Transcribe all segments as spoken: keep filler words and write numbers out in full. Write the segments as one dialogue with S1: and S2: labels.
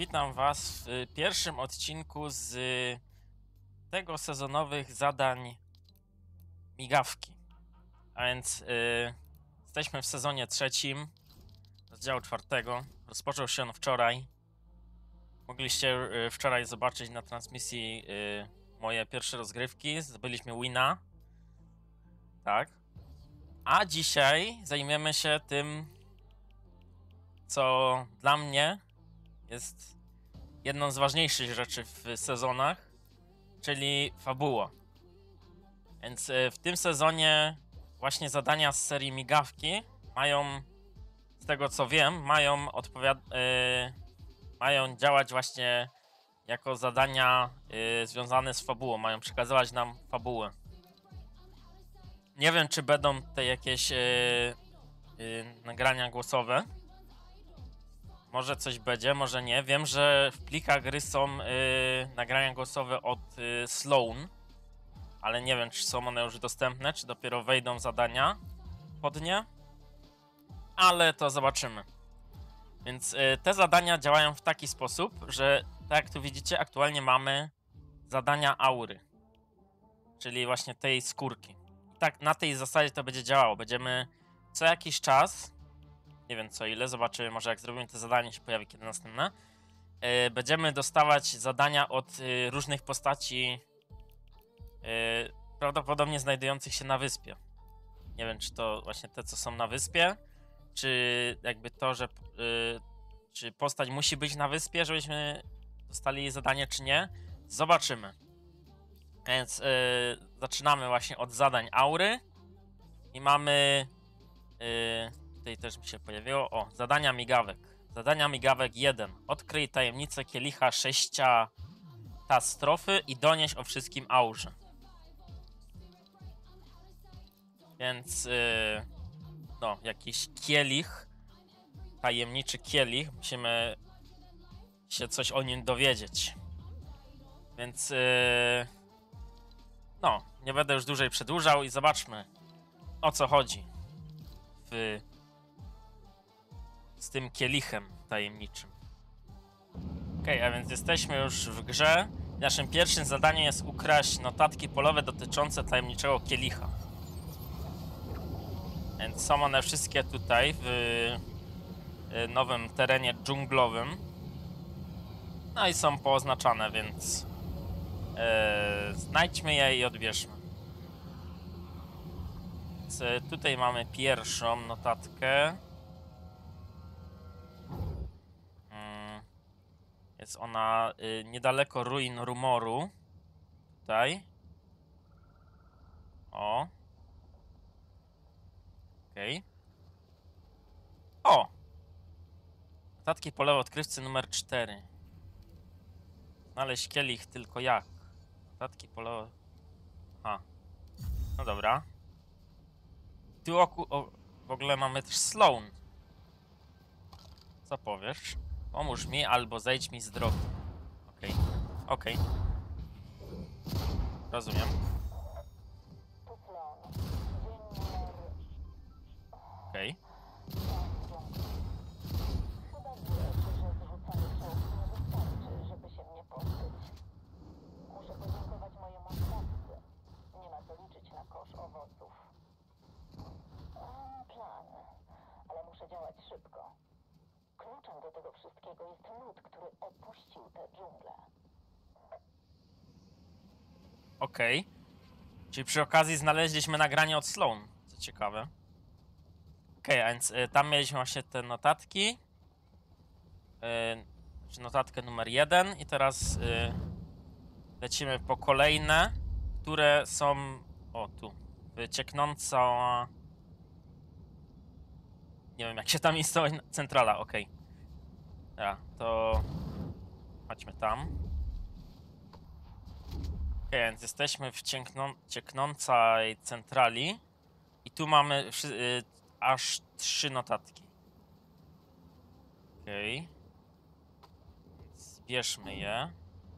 S1: witam was w pierwszym odcinku z tego sezonowych zadań migawki. A więc yy, jesteśmy w sezonie trzecim, rozdziału czwartego. Rozpoczął się on wczoraj. Mogliście yy, wczoraj zobaczyć na transmisji yy, moje pierwsze rozgrywki. Zdobyliśmy wina. Tak. A dzisiaj zajmiemy się tym, co dla mnie jest jedną z ważniejszych rzeczy w sezonach, czyli fabuła. Więc w tym sezonie właśnie zadania z serii migawki mają, z tego co wiem, mają odpowiad- yy, mają działać właśnie jako zadania yy, związane z fabułą, mają przekazywać nam fabułę. Nie wiem, czy będą te jakieś yy, yy, nagrania głosowe. Może coś będzie, może nie. Wiem, że w plikach gry są yy, nagrania głosowe od yy, Sloan, ale nie wiem, czy są one już dostępne, czy dopiero wejdą zadania pod nie. Ale to zobaczymy. Więc yy, te zadania działają w taki sposób, że tak jak tu widzicie, aktualnie mamy zadania aury, czyli właśnie tej skórki. I tak na tej zasadzie to będzie działało. Będziemy co jakiś czas, nie wiem co ile, zobaczymy, może jak zrobimy te zadanie, się pojawi kiedy następne. Yy, będziemy dostawać zadania od yy, różnych postaci, yy, prawdopodobnie znajdujących się na wyspie. Nie wiem, czy to właśnie te, co są na wyspie, czy jakby to, że yy, czy postać musi być na wyspie, żebyśmy dostali zadanie, czy nie. Zobaczymy. Więc yy, zaczynamy właśnie od zadań aury i mamy... Yy, Tutaj też mi się pojawiło. O, zadania migawek. Zadania migawek jeden. Odkryj tajemnicę kielicha sześcia tastrofy i donieś o wszystkim aurze. Więc yy, no, jakiś kielich, tajemniczy kielich. Musimy się coś o nim dowiedzieć. Więc yy, no, nie będę już dłużej przedłużał i zobaczmy, o co chodzi w z tym kielichem tajemniczym. Okej, okay, a więc jesteśmy już w grze. Naszym pierwszym zadaniem jest ukraść notatki polowe dotyczące tajemniczego kielicha. Więc są one wszystkie tutaj w nowym terenie dżunglowym. No i są pooznaczane, więc e, znajdźmy je i odbierzmy. Więc tutaj mamy pierwszą notatkę. Jest ona y, niedaleko ruin Rumoru. Tutaj. O. Okej. Okay. O! Notatki polowe odkrywcy numer cztery. Znaleźć kielich tylko jak? Notatki polowe... A. No dobra. Tu oku... O, w ogóle mamy też Sloan. Co powiesz? Pomóż mi albo zejdź mi z drogi. Okej. Okay. Okej. Okay. Rozumiem. Okej. Okay.
S2: Żeby się mnie pozbyć. Muszę podziękować mojemu sprawcy. Nie ma co liczyć na kosz owoców. Mam plan, ale muszę działać szybko. Kluczem do tego wszystkiego jest lud, który opuścił tę dżunglę.
S1: Okej. Okay. Czyli przy okazji znaleźliśmy nagranie od Sloan. Co ciekawe. Okej, okay, a więc y, tam mieliśmy właśnie te notatki. Y, notatkę numer jeden i teraz y, lecimy po kolejne, które są... O, tu. Wycieknąca... Nie wiem, jak się tam instalować. Centrala, okej. Okay. Ja, to... Chodźmy tam. Okej, okay, więc jesteśmy w ciekną... cieknącej centrali. I tu mamy y, aż trzy notatki. Okej. Okay. Zbierzmy je.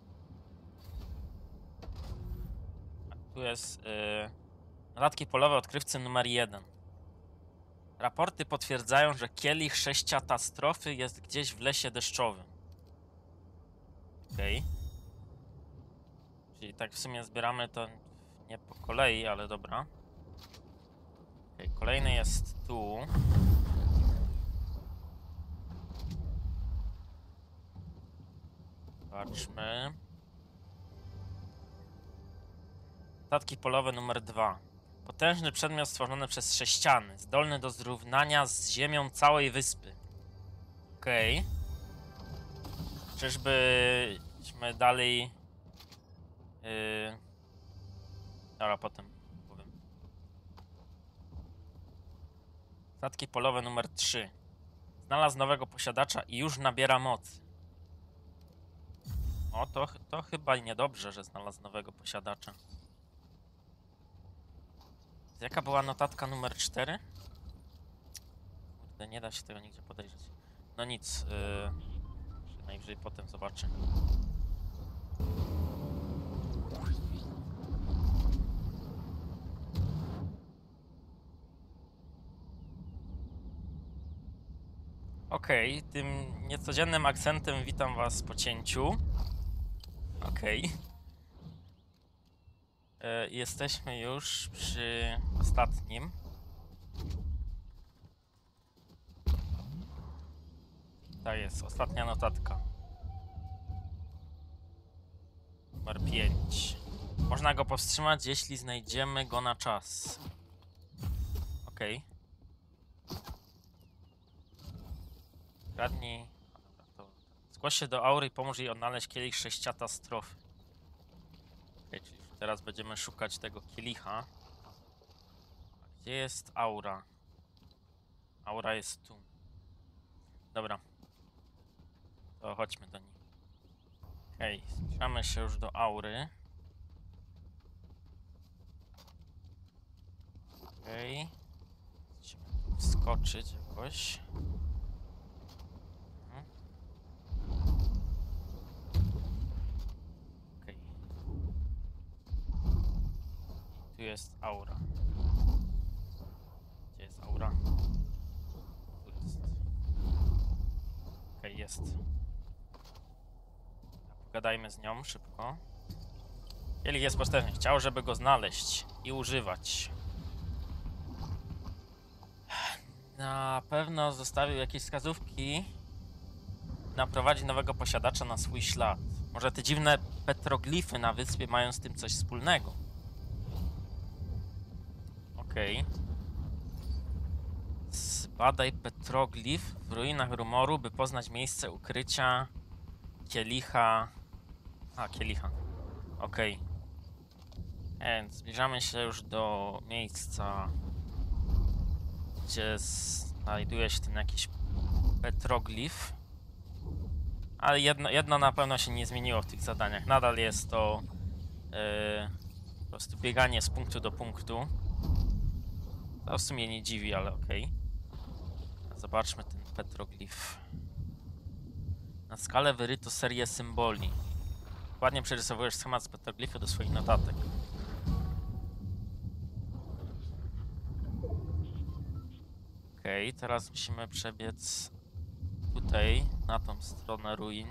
S1: A tu jest... Y, notatki polowe odkrywcy numer jeden. Raporty potwierdzają, że kielich sześciatastrofy jest gdzieś w lesie deszczowym. Okej. Okay. Czyli tak w sumie zbieramy to nie po kolei, ale dobra. Okay, kolejny jest tu. Zobaczmy. Statki polowe numer dwa. Potężny przedmiot stworzony przez sześciany, zdolny do zrównania z ziemią całej wyspy. Okej. Okay. Czyżbyśmy dalej... Yy... Dobra, potem powiem. Statki polowe numer trzy. Znalazł nowego posiadacza i już nabiera mocy. O, to, to chyba niedobrze, że znalazł nowego posiadacza. Jaka była notatka numer cztery? Kurde, nie da się tego nigdzie podejrzeć. No nic, yy, najwyżej potem zobaczę. Okej, okay, tym niecodziennym akcentem witam was po cięciu. Okej. Okay. Yy, jesteśmy już przy ostatnim. Tak jest, ostatnia notatka. Numer pięć. Można go powstrzymać, jeśli znajdziemy go na czas. Okej. Okay. Kradnij... Zgłoś się do aury i pomóż jej odnaleźć kielich sześciata strofy. Okay, czyli teraz będziemy szukać tego kielicha. A gdzie jest aura? Aura jest tu. Dobra. To chodźmy do niej. Okej, okay, zbliżamy się już do aury. Okej. Okay. Musimy tu wskoczyć jakoś. Mhm. Okej. Okay. I tu jest aura. Gdzie jest aura? Tu jest. Okej, okay, jest. Pogadajmy z nią szybko. Kielich jest potężny. Chciał, żeby go znaleźć i używać. Na pewno zostawił jakieś wskazówki. Naprowadzi nowego posiadacza na swój ślad. Może te dziwne petroglify na wyspie mają z tym coś wspólnego. Okej. Okay. Zbadaj petroglif w ruinach rumoru, by poznać miejsce ukrycia kielicha. A, kielicha. Okej. Okay. Więc zbliżamy się już do miejsca, gdzie znajduje się ten jakiś petroglif. Ale jedno, jedno na pewno się nie zmieniło w tych zadaniach. Nadal jest to yy, po prostu bieganie z punktu do punktu. To w sumie nie dziwi, ale okej. Okay. Zobaczmy ten petroglif. Na skalę wyryto serię symboli. Dokładnie przerysowujesz schemat z petroglifu do swoich notatek. Okej, okay, teraz musimy przebiec tutaj, na tą stronę ruin.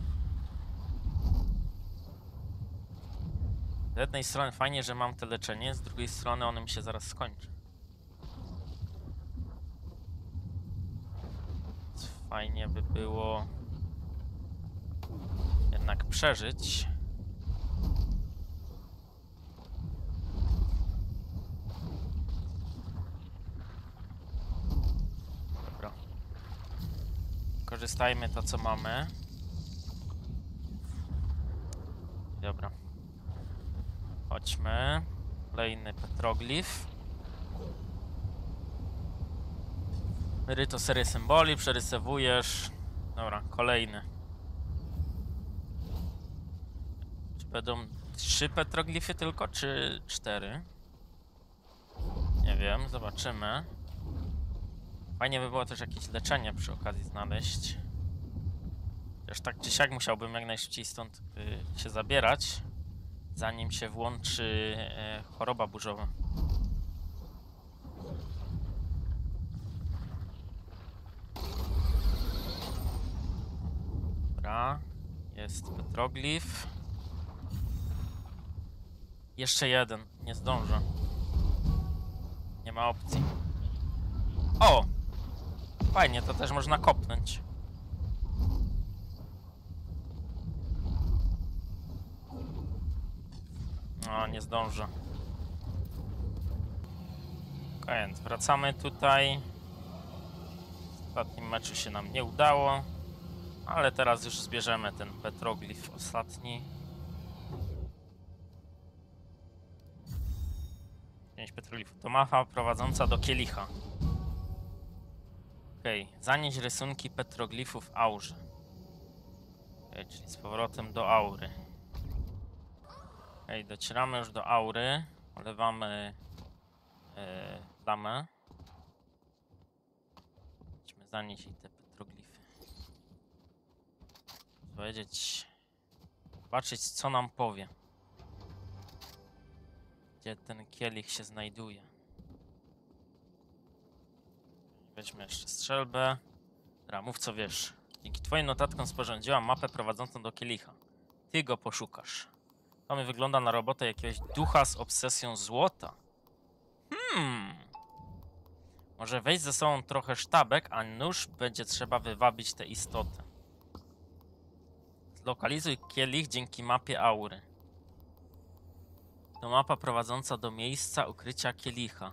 S1: Z jednej strony fajnie, że mam te leczenie, z drugiej strony ono mi się zaraz skończy. Więc fajnie by było jednak przeżyć. Dobra. Korzystajmy to, co mamy. Dobra. Chodźmy. Kolejny petroglif. Wyryto serię symboli, przerysowujesz. Dobra, kolejny. Czy będą trzy petroglify tylko, czy cztery? Nie wiem, zobaczymy. Fajnie by było też jakieś leczenie przy okazji znaleźć. Też tak czy siak musiałbym jak najszybciej stąd y, się zabierać, zanim się włączy y, choroba burzowa. Dobra. Jest petroglif. Jeszcze jeden. Nie zdążę. Nie ma opcji. O! Fajnie, to też można kopnąć. No, nie zdążę. Okej, więc wracamy tutaj. W ostatnim meczu się nam nie udało. Ale teraz już zbierzemy ten petroglif ostatni. pięć petroglifów. To mapa prowadząca do kielicha. Okej, okay. Zanieść rysunki petroglifów w aurze. Okay, czyli z powrotem do aury. Okej, okay, docieramy już do aury. Olewamy yy, damę. Musimy zanieść te petroglify. Powiedzieć... Zobaczyć, co nam powie. Gdzie ten kielich się znajduje. Weźmy jeszcze strzelbę. Dobra, mów co wiesz. Dzięki twoim notatkom sporządziłam mapę prowadzącą do kielicha. Ty go poszukasz. To mi wygląda na robotę jakiegoś ducha z obsesją złota. Hmm. Może weź ze sobą trochę sztabek, a nuż będzie trzeba wywabić tę istotę. Zlokalizuj kielich dzięki mapie aury. To mapa prowadząca do miejsca ukrycia kielicha.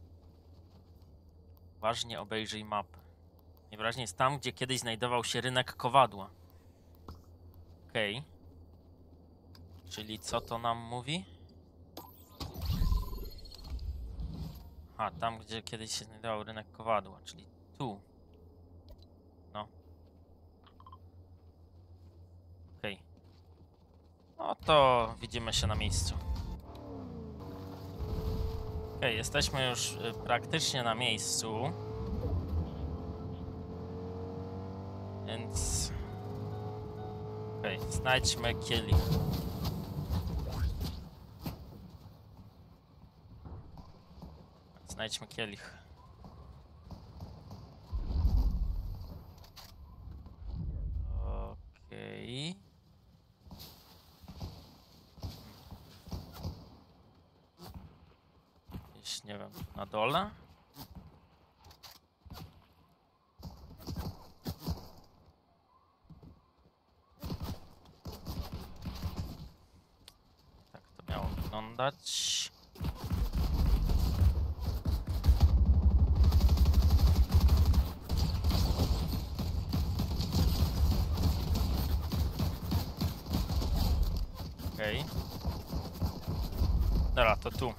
S1: Uważnie obejrzyj mapę. Najwyraźniej jest tam, gdzie kiedyś znajdował się rynek kowadła. Okej. Okay. Czyli co to nam mówi? A, tam, gdzie kiedyś się znajdował rynek kowadła, czyli tu. No. Okej. Okay. No to widzimy się na miejscu. Okej, okay, jesteśmy już y, praktycznie na miejscu. Więc... Okej, okay, znajdźmy kielich. Znajdźmy kielich. Okej. Okay. Gdzieś, nie wiem, na dole? Tak to miało wyglądać. Okej. Okay. Dobra, to tu.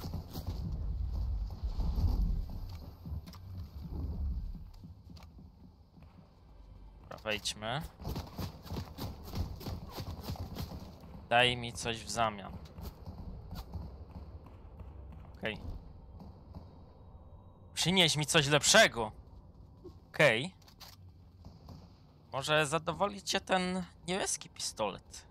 S1: Dobra, wejdźmy. Daj mi coś w zamian. Okej. Okay. Przynieś mi coś lepszego. Okej. Okay. Może zadowoli cię ten niebieski pistolet.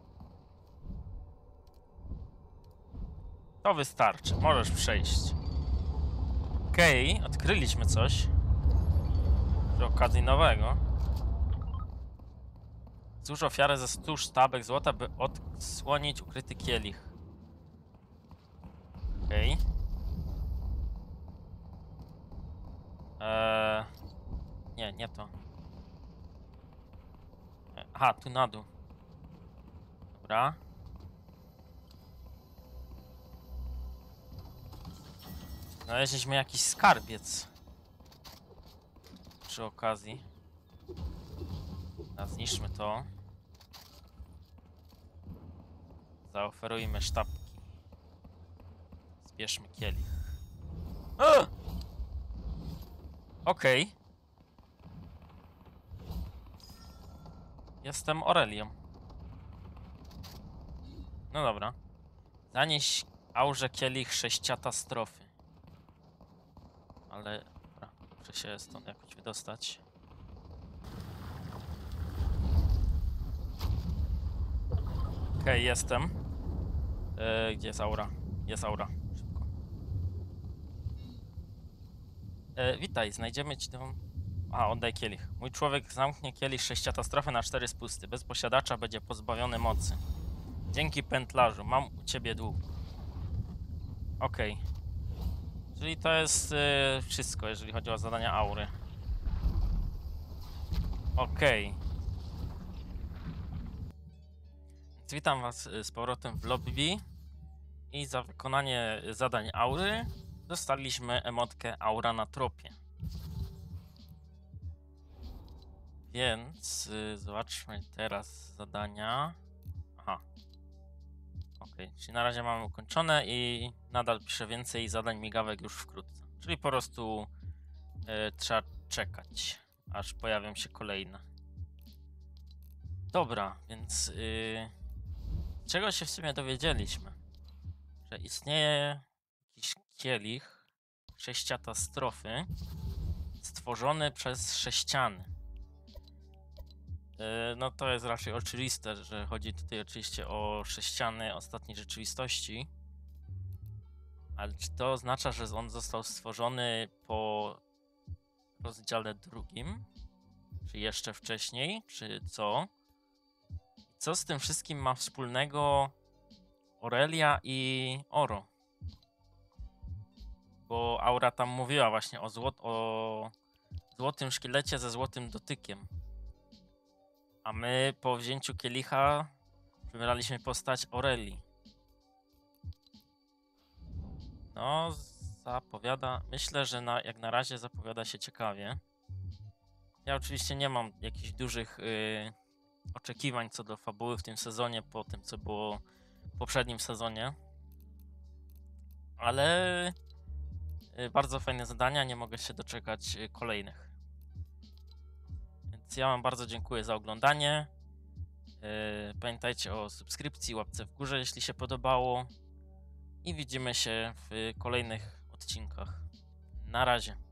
S1: To wystarczy, możesz przejść. Okej, okay, odkryliśmy coś. Przy okazji nowego. Złóż ofiarę ze stu sztabek złota, by odsłonić ukryty kielich. Okej. Okay. Eee, nie, nie to. Aha, tu na dół. Dobra. Znaleźliśmy jakiś skarbiec. Przy okazji. A zniszczmy to. Zaoferujmy sztabki. Zbierzmy kielich. Okej. Okay. Jestem Aurelią. No dobra. Zanieś aurze kielich sześciata strofy. Ale... Dobra, muszę się stąd jakoś wydostać. Okej, okay, jestem. Yy, gdzie jest aura? Jest aura. Szybko. Yy, witaj, znajdziemy ci tą A, oddaj kielich. Mój człowiek zamknie kielich sześciatostrofy na cztery spusty. Bez posiadacza będzie pozbawiony mocy. Dzięki pętlarzu. Mam u ciebie dług. Okej. Okay. Czyli to jest yy, wszystko, jeżeli chodzi o zadania aury. Okej. Okay. Więc witam was z powrotem w lobby. I za wykonanie zadań aury dostaliśmy emotkę aura na tropie. Więc yy, zobaczmy teraz zadania. Aha. Ok, czyli na razie mamy ukończone i nadal piszę więcej zadań migawek już wkrótce. Czyli po prostu yy, trzeba czekać, aż pojawią się kolejne. Dobra, więc yy, czego się w sumie dowiedzieliśmy? Że istnieje jakiś kielich sześciatostrofy stworzony przez sześciany. No to jest raczej oczywiste, że chodzi tutaj oczywiście o sześciany ostatniej rzeczywistości. Ale czy to oznacza, że on został stworzony po rozdziale drugim? Czy jeszcze wcześniej? Czy co? Co z tym wszystkim ma wspólnego Aurelia i Oro? Bo Aura tam mówiła właśnie o, złot o złotym szkielecie ze złotym dotykiem. A my po wzięciu kielicha wybraliśmy postać Aurelii. No, zapowiada... Myślę, że na, jak na razie zapowiada się ciekawie. Ja oczywiście nie mam jakichś dużych yy, oczekiwań co do fabuły w tym sezonie, po tym co było w poprzednim sezonie. Ale yy, bardzo fajne zadania, nie mogę się doczekać yy, kolejnych. Więc ja wam bardzo dziękuję za oglądanie. Yy, pamiętajcie o subskrypcji, łapce w górze, jeśli się podobało. I widzimy się w kolejnych odcinkach. Na razie.